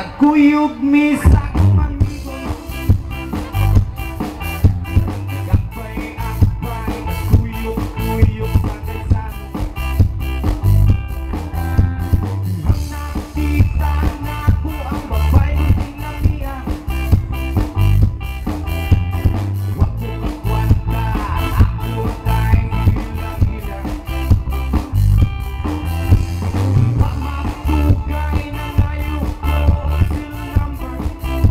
kuyog misa mangigon. Gapay-apay, kuyog-kuyog sa kaysan. Nakita na ko ang babay ng tinamiya. Wag ko kakwanta, ako tayo hilang-hila. Pamatugay na ngayon ko, still number.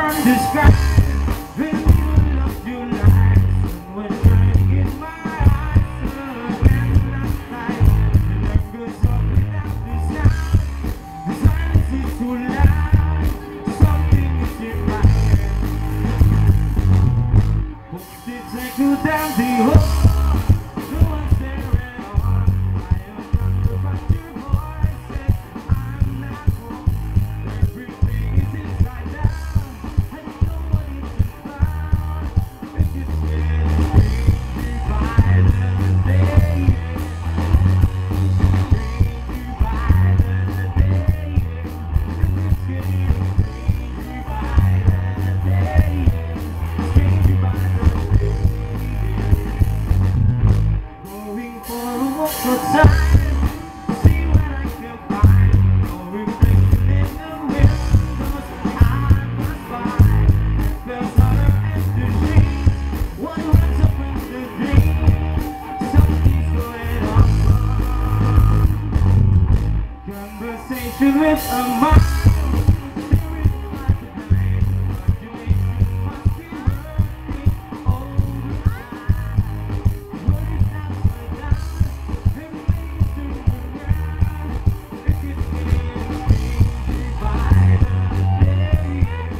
and the sky. When you lost your life, when I in my eyes, when last night, the night goes up without the sound. The silence is too loud. Something is in my head. Hope they take you down the hole. No one's there at all. I am not about your voices. I'm not home. Everything is inside out. I don't want it to found. It gets divided the day. Divided the day. It's getting divided the day. It's divided the day. Going for a walk outside. See what I can find. No reflection in the windows. I must find. It feels harder as the dream. What runs up in the dream? Something's going on. Conversation with a mind. There is no life behind. Imagination must be working all the time. What is upside down? Everything is to the ground. It gets divided the day.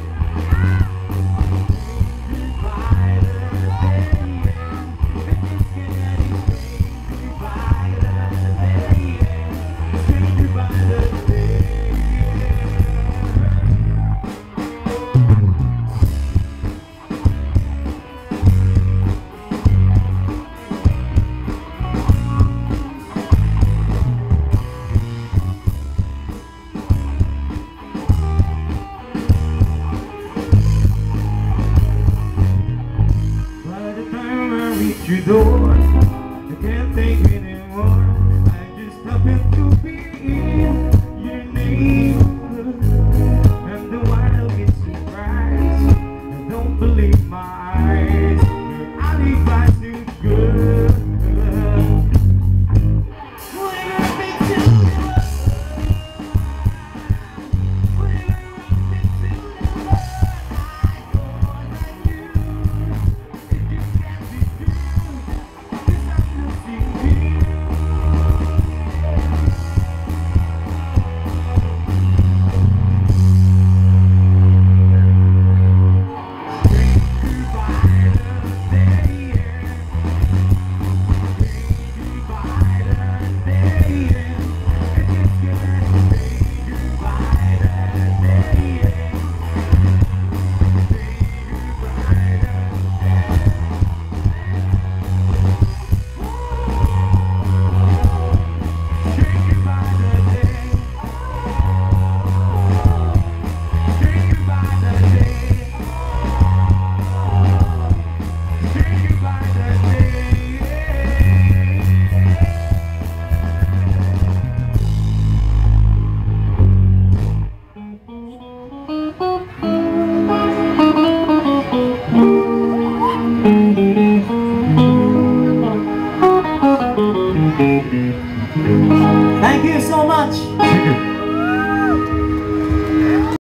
Divided the day. It gets divided the day. It's divided the day. By the time I reach your door,